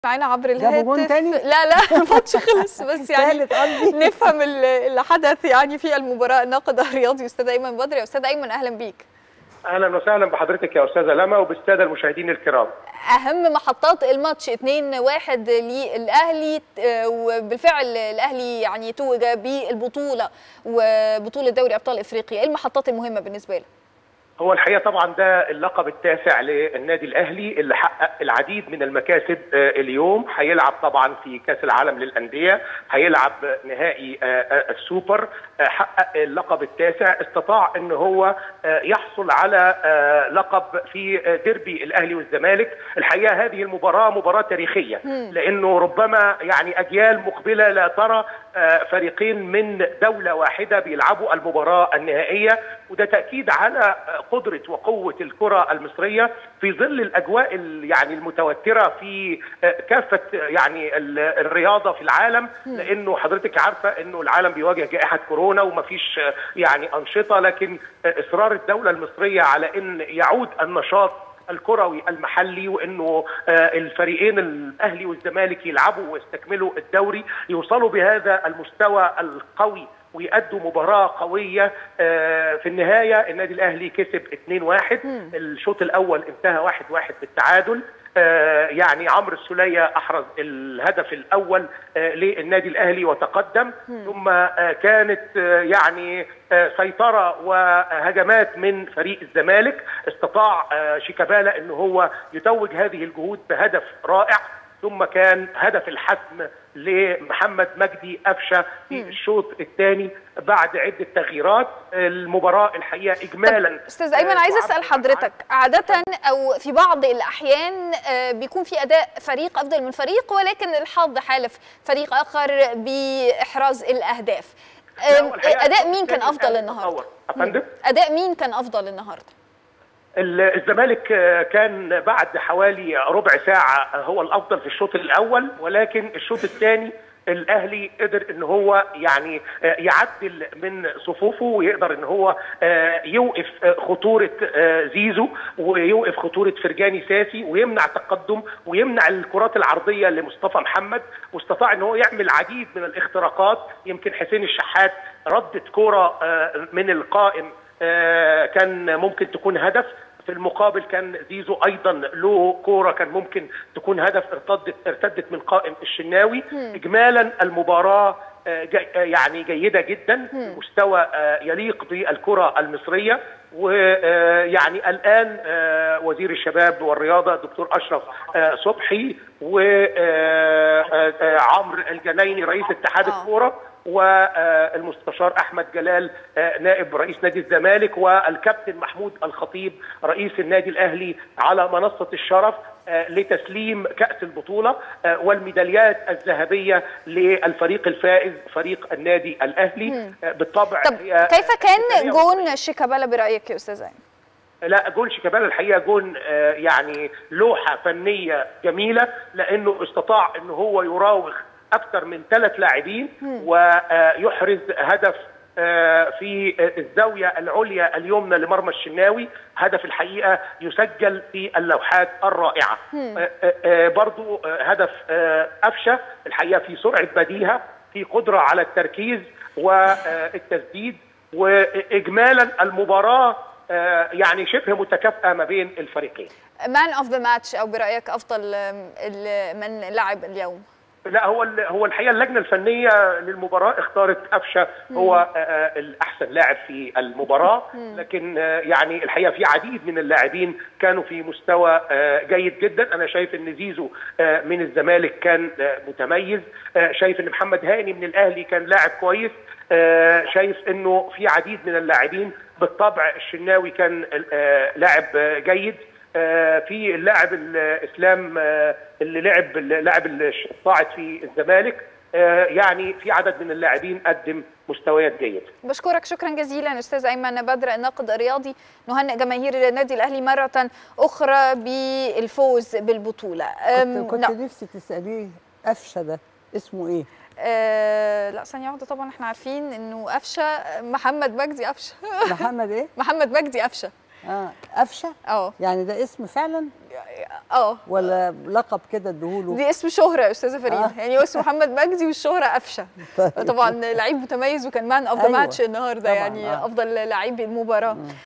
معانا عبر الهاتف. جابوا جون تاني؟ لا الماتش خلص، بس يعني نفهم اللي حدث يعني في المباراه. الناقد الرياضي استاذ ايمن بدر. يا استاذ ايمن اهلا بيك. اهلا وسهلا بحضرتك يا استاذه لما وبالساده المشاهدين الكرام. اهم محطات الماتش 2-1 للاهلي، وبالفعل الاهلي يعني توج بالبطوله وبطوله دوري ابطال افريقيا. ايه المحطات المهمه بالنسبه له؟ هو الحقيقه طبعا ده اللقب التاسع للنادي الاهلي اللي حقق العديد من المكاسب. اليوم هيلعب طبعا في كاس العالم للانديه، هيلعب نهائي السوبر، حقق اللقب التاسع، استطاع ان هو يحصل على لقب في ديربي الاهلي والزمالك. الحقيقه هذه المباراه مباراه تاريخيه، لانه ربما يعني اجيال مقبله لا ترى فريقين من دوله واحده بيلعبوا المباراه النهائيه، وده تاكيد على قدرة وقوة الكرة المصرية في ظل الأجواء يعني المتوترة في كافة يعني الرياضة في العالم، لأنه حضرتك عارفة أنه العالم بيواجه جائحة كورونا ومفيش يعني أنشطة، لكن إصرار الدولة المصرية على أن يعود النشاط الكروي المحلي، وانه الفريقين الاهلي والزمالك يلعبوا ويستكملوا الدوري، يوصلوا بهذا المستوى القوي ويأدوا مباراة قوية. في النهاية النادي الأهلي كسب 2-1، الشوط الأول انتهى 1-1 بالتعادل. يعني عمرو السولية أحرز الهدف الأول للنادي الأهلي وتقدم، ثم كانت يعني سيطرة وهجمات من فريق الزمالك. استطاع شيكابالا أنه هو يتوج هذه الجهود بهدف رائع، ثم كان هدف الحسم لمحمد مجدي قفشه في الشوط الثاني بعد عده تغييرات. المباراه الحقيقه اجمالا. استاذ ايمن عايز اسال حضرتك، عاده او في بعض الاحيان بيكون في اداء فريق افضل من فريق، ولكن الحظ حالف فريق اخر باحراز الاهداف. اداء مين كان افضل النهارده؟ اداء مين كان افضل النهارده؟ الزمالك كان بعد حوالي ربع ساعة هو الأفضل في الشوط الأول، ولكن الشوط الثاني الأهلي قدر إن هو يعني يعدل من صفوفه ويقدر إن هو يوقف خطورة زيزو ويوقف خطورة فرجاني ساسي ويمنع تقدم ويمنع الكرات العرضية لمصطفى محمد، واستطاع إن هو يعمل العديد من الاختراقات. يمكن حسين الشحات ردت كرة من القائم كان ممكن تكون هدف، في المقابل كان زيزو ايضا له كوره كان ممكن تكون هدف ارتدت من قائم الشناوي. اجمالا المباراه يعني جيده جدا، مستوى يليق بالكره المصريه. ويعني الان وزير الشباب والرياضه الدكتور اشرف صبحي وعمرو الجنايني رئيس اتحاد الكوره والمستشار احمد جلال نائب رئيس نادي الزمالك والكابتن محمود الخطيب رئيس النادي الاهلي على منصه الشرف لتسليم كأس البطولة والميداليات الذهبية للفريق الفائز فريق النادي الأهلي. بالطبع طب كيف كان جون شيكابالا برأيك يا أستاذ أيمن؟ لا، جون شيكابالا الحقيقة جون يعني لوحة فنية جميلة، لأنه استطاع أنه هو يراوغ أكثر من 3 لاعبين ويحرز هدف في الزاوية العليا اليمنى لمرمى الشناوي، هدف الحقيقة يسجل في اللوحات الرائعة. برضو هدف قفشة الحقيقة في سرعة بديهة، في قدرة على التركيز والتسديد، وإجمالا المباراة يعني شبه متكافئة ما بين الفريقين. مان اوف ذا ماتش او برأيك افضل من لعب اليوم؟ لا، هو الحقيقه اللجنه الفنيه للمباراه اختارت قفشه هو الاحسن لاعب في المباراه، لكن يعني الحقيقه في عديد من اللاعبين كانوا في مستوى جيد جدا. انا شايف ان زيزو من الزمالك كان متميز، شايف ان محمد هاني من الاهلي كان لاعب كويس، شايف انه في عديد من اللاعبين. بالطبع الشناوي كان لاعب جيد، في اللاعب الاسلام اللي لاعب الصاعد في الزمالك، يعني في عدد من اللاعبين قدم مستويات جيده. بشكرك شكرا جزيلا استاذ ايمن بدر الناقد الرياضي. نهنئ جماهير النادي الاهلي مره اخرى بالفوز بالبطوله. كنت نفسي تساليه قفشه ده اسمه ايه؟ لا ثانيه واحده، طبعا احنا عارفين انه قفشه محمد مجدي قفشه. محمد ايه؟ محمد مجدي قفشه. قفشه؟ اه يعني ده اسم فعلا؟ ولا لقب كده اديهوله؟ دي اسم شهرة يا استاذة فريدة. يعني هو اسمه محمد مجدي والشهرة قفشة. طبعا لعيب متميز وكان مان اوف ذا ماتش النهارده، يعني افضل لعيب المباراة.